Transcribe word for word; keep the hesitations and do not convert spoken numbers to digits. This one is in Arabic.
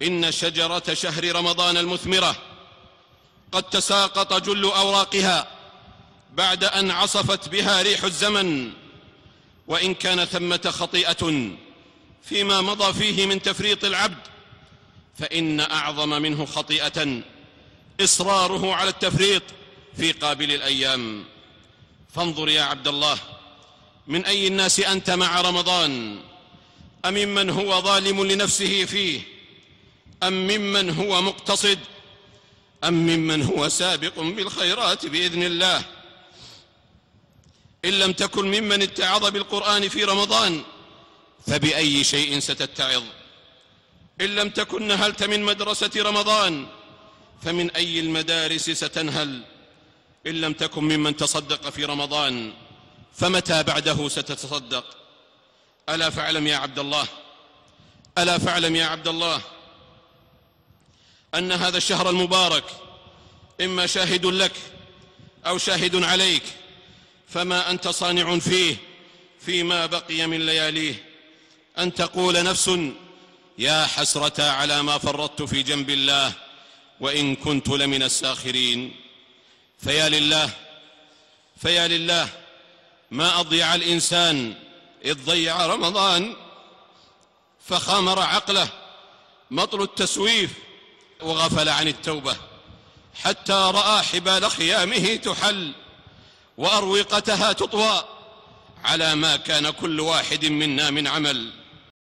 إن شجرة شهر رمضان المثمرة قد تساقط جل أوراقها بعد أن عصفت بها ريح الزمن، وإن كان ثمة خطيئة فيما مضى فيه من تفريط العبد، فإن أعظم منه خطيئة إصراره على التفريط في قابل الأيام. فانظر يا عبد الله، من أي الناس أنت مع رمضان؟ أم ممن هو ظالم لنفسه فيه، أم ممن هو مقتصد، أم ممن هو سابق بالخيرات بإذن الله؟ إن لم تكن ممن اتعظ بالقرآن في رمضان فبأي شيء ستتعظ؟ إن لم تكن نهلت من مدرسة رمضان فمن أي المدارس ستنهل؟ إن لم تكن ممن تصدق في رمضان فمتى بعده ستتصدق؟ ألا فاعلم يا عبد الله، ألا فاعلم يا عبد الله أن هذا الشهر المبارك إما شاهد لك أو شاهد عليك، فما أنت صانع فيه فيما بقي من لياليه أن تقول نفس يا حسرة على ما فرطت في جنب الله وإن كنت لمن الساخرين. فيا لله فيا لله ما أضيع الإنسان إذ ضيع رمضان، فخامر عقله مطل التسويف وغفل عن التوبة، حتى رأى حبال خيامه تحل وأروقتها تطوى على ما كان كل واحد منا من عمل.